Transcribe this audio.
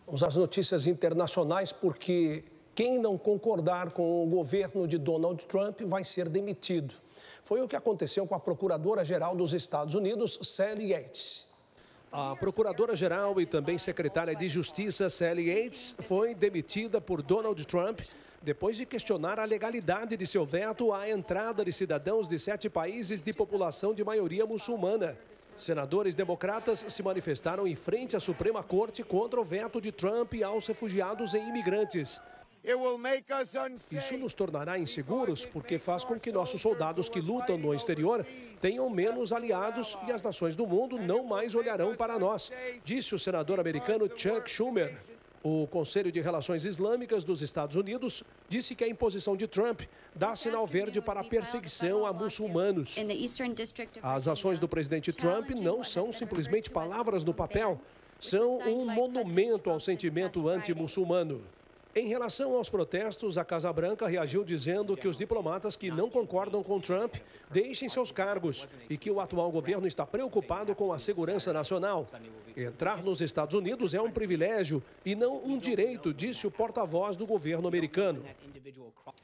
Vamos às notícias internacionais, porque quem não concordar com o governo de Donald Trump vai ser demitido. Foi o que aconteceu com a Procuradora-Geral dos Estados Unidos, Sally Yates. A Procuradora-Geral e também secretária de Justiça, Sally Yates, foi demitida por Donald Trump depois de questionar a legalidade de seu veto à entrada de cidadãos de 7 países de população de maioria muçulmana. Senadores democratas se manifestaram em frente à Suprema Corte contra o veto de Trump aos refugiados e imigrantes. Isso nos tornará inseguros porque faz com que nossos soldados que lutam no exterior tenham menos aliados e as nações do mundo não mais olharão para nós, disse o senador americano Chuck Schumer. O Conselho de Relações Islâmicas dos Estados Unidos disse que a imposição de Trump dá sinal verde para a perseguição a muçulmanos. As ações do presidente Trump não são simplesmente palavras no papel, são um monumento ao sentimento anti-muçulmano. Em relação aos protestos, a Casa Branca reagiu dizendo que os diplomatas que não concordam com Trump deixem seus cargos e que o atual governo está preocupado com a segurança nacional. Entrar nos Estados Unidos é um privilégio e não um direito, disse o porta-voz do governo americano.